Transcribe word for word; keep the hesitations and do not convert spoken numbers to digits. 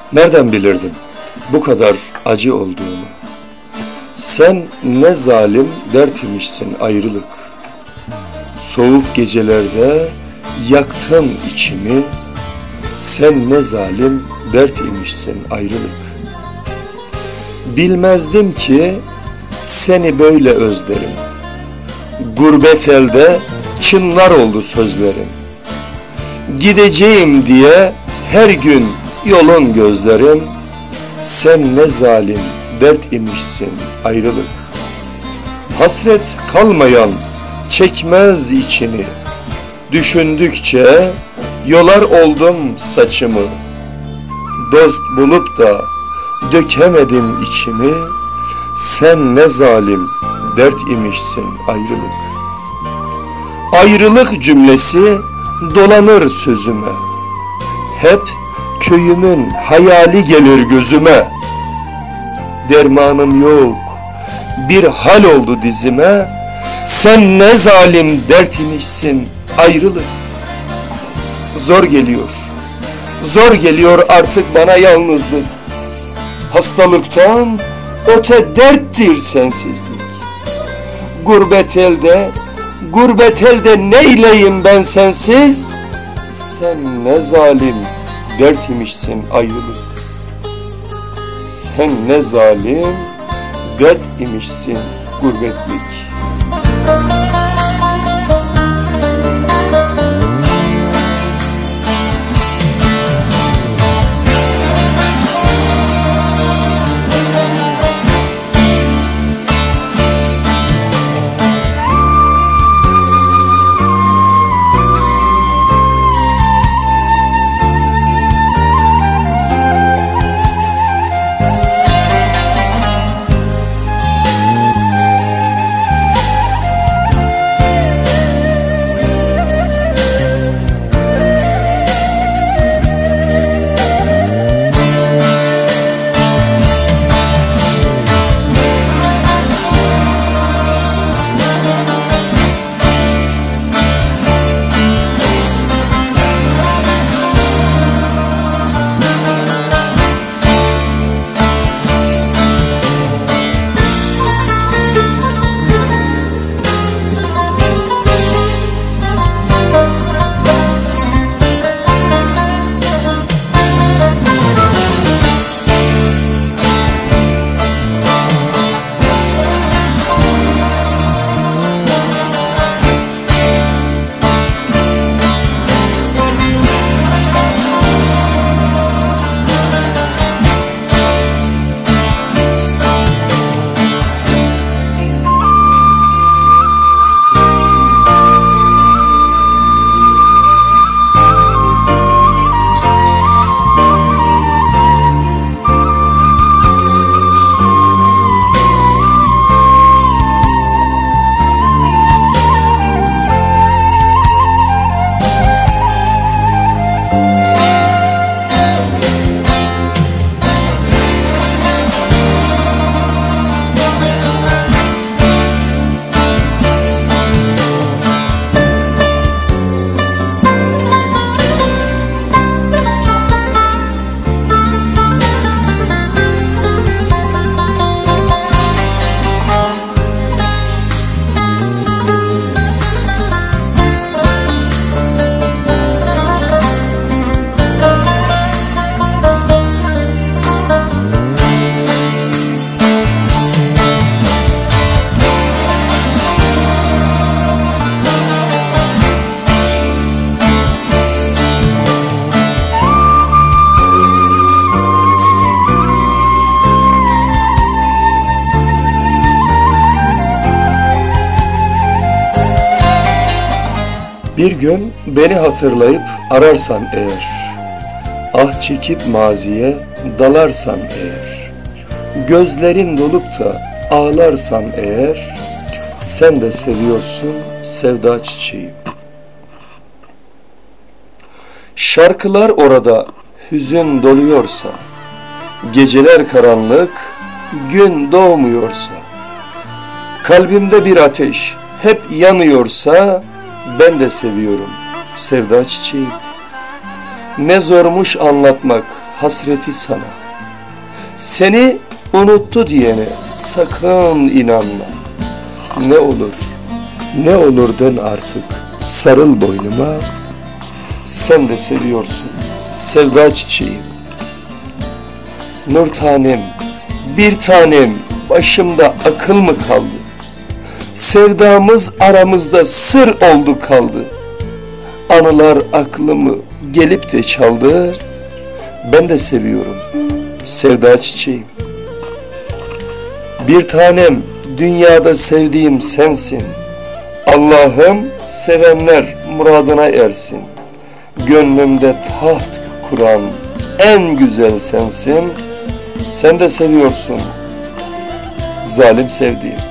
Nereden bilirdim bu kadar acı olduğunu? Sen ne zalim dert imişsin ayrılık. Soğuk gecelerde yaktın içimi. Sen ne zalim dert imişsin ayrılık. Bilmezdim ki seni böyle özlerim. Gurbet elde çınlar oldu sözlerim. Gideceğim diye her gün yolun gözlerim. Sen ne zalim dert imişsin ayrılık. Hasret kalmayan çekmez içini. Düşündükçe yolar oldum saçımı. Dost bulup da dökemedim içimi. Sen ne zalim dert imişsin ayrılık. Ayrılık cümlesi dolanır sözüme. Hep köyümün hayali gelir gözüme. Dermanım yok, bir hal oldu dizime. Sen ne zalim dert imişsin ayrılık. Zor geliyor, zor geliyor artık bana yalnızlık. Hastalıktan öte derttir sensizlik. Gurbet elde, gurbet elde neyleyim ben sensiz? Sen ne zalim dert imişsin ayrılık. Sen ne zalim dert imişsin gurbetlik. Bir gün beni hatırlayıp ararsan eğer, ah çekip maziye dalarsan eğer, gözlerin dolup da ağlarsan eğer, sen de seviyorsun sevda çiçeğim. Şarkılar orada hüzün doluyorsa, geceler karanlık, gün doğmuyorsa, kalbimde bir ateş hep yanıyorsa, ben de seviyorum sevda çiçeği. Ne zormuş anlatmak hasreti sana. Seni unuttu diyene sakın inanma. Ne olur, ne olur dön artık, sarıl boynuma. Sen de seviyorsun sevda çiçeğim. Nur tanem, bir tanem, başımda akıl mı kaldı? Sevdamız aramızda sır oldu kaldı. Anılar aklımı gelip de çaldı. Ben de seviyorum sevda çiçeğim. Bir tanem, dünyada sevdiğim sensin. Allah'ım sevenler muradına ersin. Gönlümde taht kuran en güzel sensin. Sen de seviyorsun zalim sevdiğim.